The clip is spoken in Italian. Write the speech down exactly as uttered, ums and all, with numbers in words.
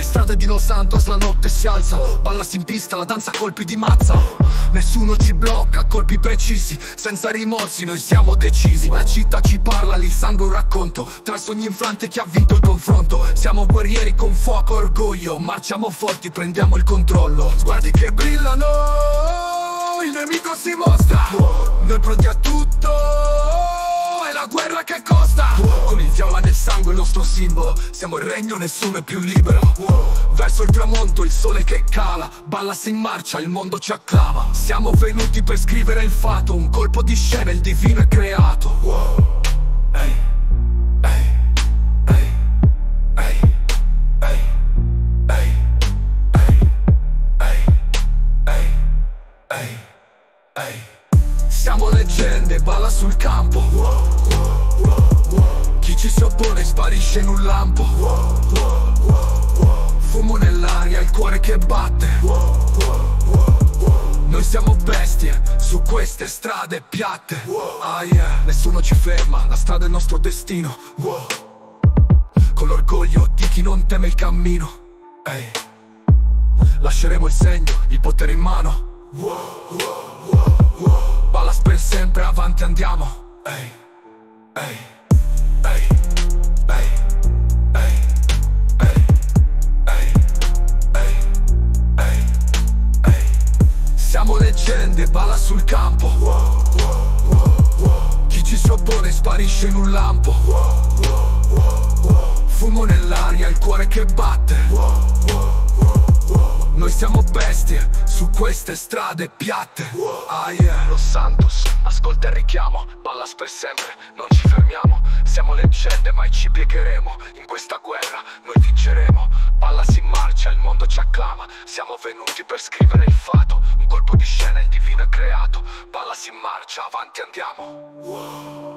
strade di Los Santos la notte si alza, ballasi in pista, la danza a colpi di mazza. Nessuno ci blocca, a colpi precisi, senza rimorsi noi siamo decisi. La città ci parla, il sangue un racconto, tra sogni infranti chi ha vinto il confronto. Siamo guerrieri con fuoco e orgoglio, marciamo forti, prendiamo il controllo. Sguardi che brillano, il nemico si mostra, noi pronti a tutto, è la guerra che costa. Con il viola nel sangue il nostro simbolo, siamo il regno, nessuno è più libero. Verso il tramonto il sole che cala, ballasi in marcia, il mondo ci acclama. Siamo venuti per scrivere il fato, un colpo di scena, il divino è creato. Ehi, ehi, ehi, ehi, ehi, ehi, ehi, ehi, ehi, ehi. Siamo leggende, balla sul campo. Chi ci si oppone sparisce in un lampo. Fumo nell'aria, il cuore che batte. Noi siamo bestie, su queste strade piatte. Ah yeah, nessuno ci ferma, la strada è il nostro destino. Con l'orgoglio di chi non teme il cammino. Ehi, lasceremo il segno, il potere in mano. Ballas per sempre, avanti andiamo. Ehi, ehi, ehi, ehi, ehi, ehi, ehi, ehi, ehi, ehi. Siamo leggende, balla sul campo. Chi ci si oppone sparisce in un lampo. Fumo nell'aria, il cuore che batte. Noi siamo bestie, su queste strade piatte. Ah yeah, Los Santos, ascolta il richiamo, ballas per sempre, non ci fermiamo. Siamo leggende, mai ci piegheremo. In questa guerra noi vinceremo. Ballas in marcia, il mondo ci acclama. Siamo venuti per scrivere il fato, un colpo di scena, il divino è creato. Ballas in marcia, avanti andiamo.